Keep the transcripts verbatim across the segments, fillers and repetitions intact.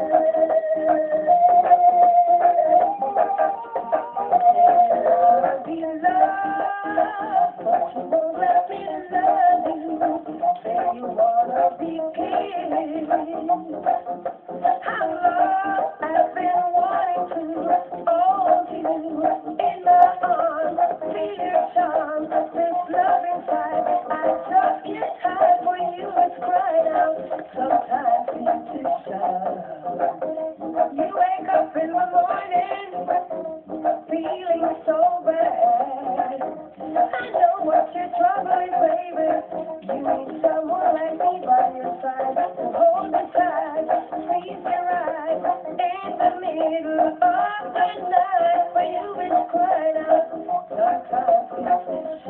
You wake up in the morning feeling so bad. I know what your trouble is, baby. You need someone like me by your side to hold you tight, squeeze your eyes in the middle of the night. For you it's crying out, sometimes it's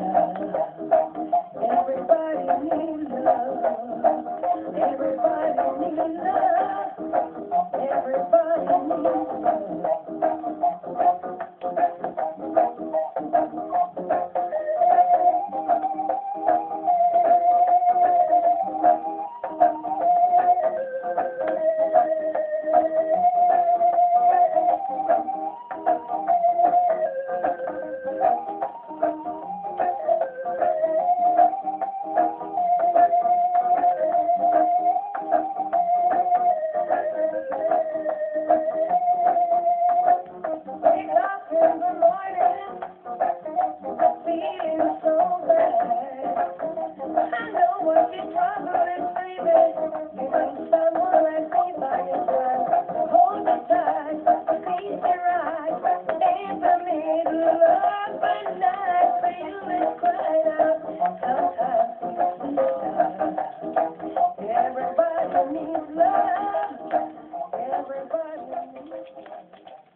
shine. Everybody needs love. Everybody needs love. Everybody needs love. Everybody needs love. Everybody needs love.